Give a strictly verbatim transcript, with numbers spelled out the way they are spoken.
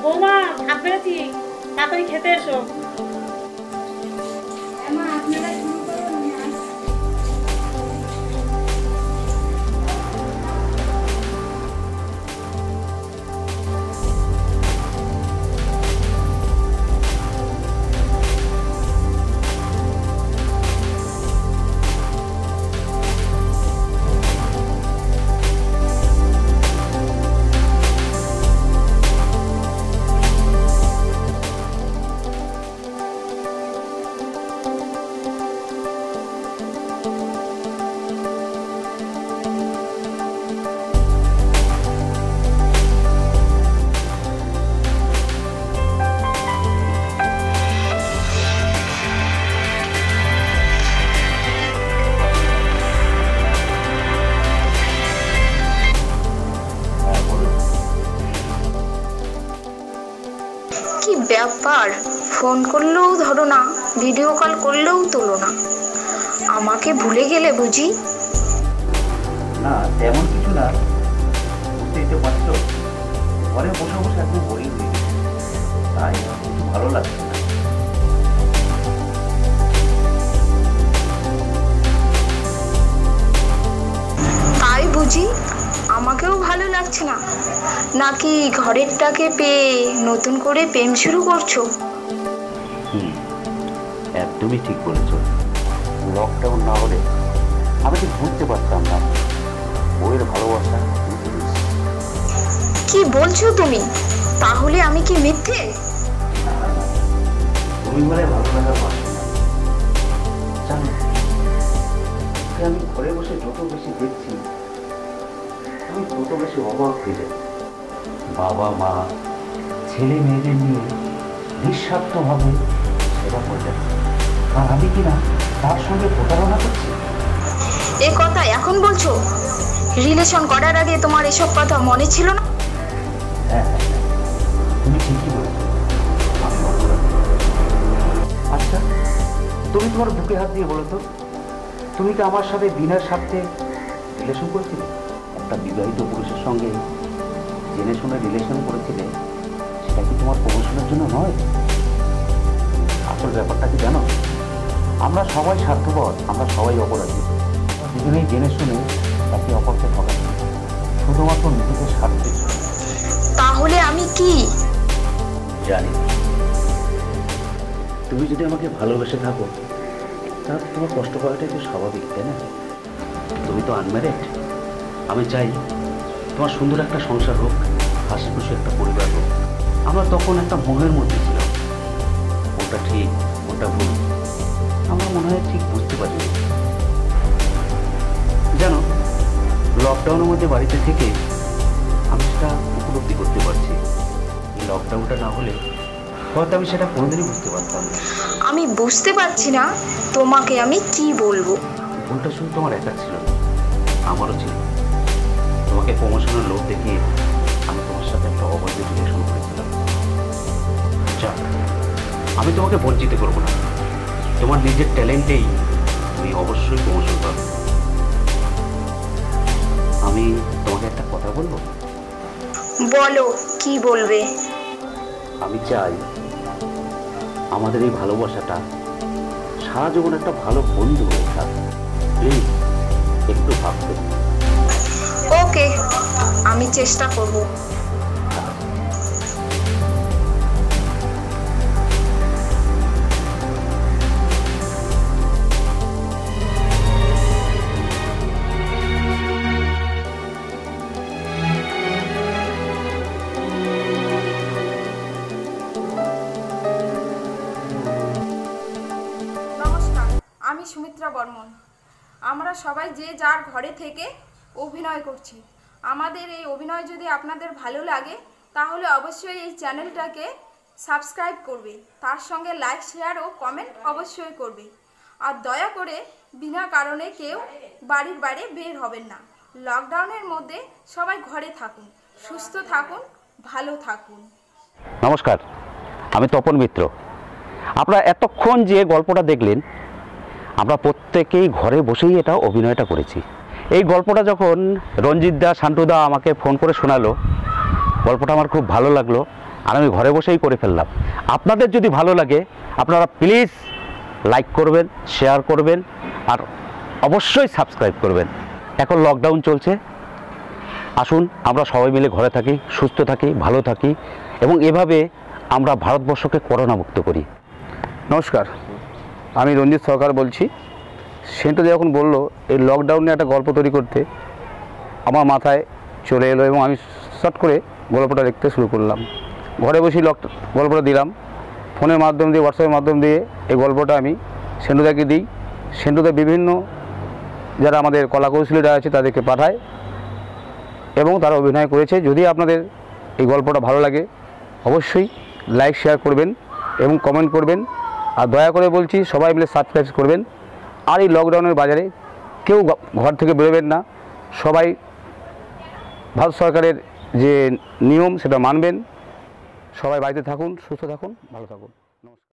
বৌমা ভাত বেড়েছি, তাড়াতাড়ি খেতে এসো। কি ব্যাপার, ফোন করলেও ধরো না, ভিডিও কল করলেও তোলো না, আমাকে ভুলে গেলে বুঝি? না তেমন কিছু না, বুঝতেই তো পারছো, ঘরে বসে বসে একদম বোরিং হয়ে গেছে, তাই কিছু ভালো লাগছে না। তাই বুঝি আমাকেও ভালো লাগছে না, নাকি ঘরেরটাকে পেয়ে নতুন করে প্রেম শুরু করছো? হুম, একদমই ঠিক বলেছ। লকডাউন না হলে আমি ঠিক বুঝতে পারতাম না বইয়ের ভালোবাসা। কি বলছো তুমি? তাহলে আমি কি মিথ্যে? তুমি বলে ভালো লাগার পারছো না, জানো আমি ঘরে বসে যত বেশি দেখছি আমি তত বেশি অবাক হয়ে যাই। বাবা মা ছেলে মেয়েদের নিয়ে নিঃস্বার্থভাবে সেবা করে যাচ্ছে, আর আমি কিনা তার সঙ্গে প্রতারণা করছি। এ কথা এখন বলছো? রিলেশন করার আগে তোমার এসব কথা মনে ছিল না? হ্যাঁ হ্যাঁ হ্যাঁ, তুমি ঠিকই বলেছো। আচ্ছা তুমি তোমার বুকে হাত দিয়ে বলো তো, তুমি কি আমার সাথে বিনা স্বার্থে রিলেশন করেছিলে? একটা বিবাহিত পুরুষের সঙ্গে জেনে শুনে রিলেশন করেছিলে, সেটা কি তোমার প্রমোশনের জন্য নয়? আসল ব্যাপারটা কি জানো, আমরা সবাই স্বার্থপর, আমরা সবাই অপরাধী, দুজনেই জেনে শুনে একে অপরকে ঠকাচ্ছি শুধুমাত্র নিজেদের স্বার্থে। তাহলে আমি কি? জানি তুমি যদি আমাকে ভালোবেসে থাকো তাহলে তোমার কষ্ট করাটাই তো স্বাভাবিক, তাই না? তুমি তো আনম্যারিড, আমি চাই তোমার সুন্দর একটা সংসার হোক, হাসি খুশি একটা পরিবার হোক। আমরা তখন একটা মোহের মধ্যে ছিলাম, কোনটা ঠিক কোনটা ভুল আমরা মনে হয় ঠিক বুঝতে পারি। জানো লকডাউনের মধ্যে বাড়িতে থেকে আমি সেটা উপলব্ধি করতে পারছি। এই লকডাউনটা না হলে হয়তো আমি সেটা কোনোদিনই বুঝতে পারতাম না। আমি বুঝতে পারছি না তোমাকে আমি কি বলবো। ভুলটা শুধু তোমার একা ছিল না, আমারও ছিল। তোমাকে প্রমোশনের লোভ দেখিয়ে আমি তোমার সাথে একটা অবৈধ রিলেশন করেছিলাম। যাক, আমি তোমাকে বঞ্চিত করবো না, তোমার নিজের ট্যালেন্টেই তুমি অবশ্যই প্রমোশন পাবে। আমি তোমাকে একটা কথা বলবো? বলো, কি বলবে? আমি চাই আমাদের এই ভালোবাসাটা সারা জীবন একটা ভালো বন্ধু হয়ে থাকে। প্লিজ একটু ভাববে। ওকে, আমি চেষ্টা করব। আমি সুমিত্রা বর্মন। আমরা সবাই যে যার ঘরে থেকে অভিনয় করছি। আমাদের এই অভিনয় যদি আপনাদের ভালো লাগে তাহলে অবশ্যই এই চ্যানেলটাকে সাবস্ক্রাইব করবে, তার সঙ্গে লাইক শেয়ার ও কমেন্ট অবশ্যই করবে। আর দয়া করে বিনা কারণে কেউ বাড়ির বাইরে বের হবেন না। লকডাউনের মধ্যে সবাই ঘরে থাকুন, সুস্থ থাকুন, ভালো থাকুন। নমস্কার, আমি তপন মিত্র। আপনারা এতক্ষণ যে গল্পটা দেখলেন, আমরা প্রত্যেকেই ঘরে বসেই এটা অভিনয়টা করেছি। এই গল্পটা যখন রঞ্জিত দা, শান্টু দা আমাকে ফোন করে শোনালো, গল্পটা আমার খুব ভালো লাগলো। আর আমি ঘরে বসেই করে ফেললাম। আপনাদের যদি ভালো লাগে আপনারা প্লিজ লাইক করবেন, শেয়ার করবেন, আর অবশ্যই সাবস্ক্রাইব করবেন। এখন লকডাউন চলছে, আসুন আমরা সবাই মিলে ঘরে থাকি, সুস্থ থাকি, ভালো থাকি এবং এভাবে আমরা ভারতবর্ষকে করোনা মুক্ত করি। নমস্কার, আমি রঞ্জিত সরকার বলছি। সেন্টু যখন বললো এই লকডাউনে একটা গল্প তৈরি করতে, আমার মাথায় চলে এলো এবং আমি শর্ট করে গল্পটা লিখতে শুরু করলাম। ঘরে বসেই লক গল্পটা দিলাম, ফোনের মাধ্যম দিয়ে, হোয়াটসঅ্যাপের মাধ্যম দিয়ে এই গল্পটা আমি সেন্টুদাকে দিই। সেন্টুদা বিভিন্ন যারা আমাদের কলাকৌশলীরা আছে তাদেরকে পাঠায় এবং তারা অভিনয় করেছে। যদি আপনাদের এই গল্পটা ভালো লাগে অবশ্যই লাইক শেয়ার করবেন এবং কমেন্ট করবেন। আর দয়া করে বলছি সবাই মিলে সাবস্ক্রাইব করবেন। আর এই লকডাউনের বাজারে কেউ ঘর থেকে বেরোবেন না, সবাই ভারত সরকারের যে নিয়ম সেটা মানবেন। সবাই বাড়িতে থাকুন, সুস্থ থাকুন, ভালো থাকুন। নমস্কার।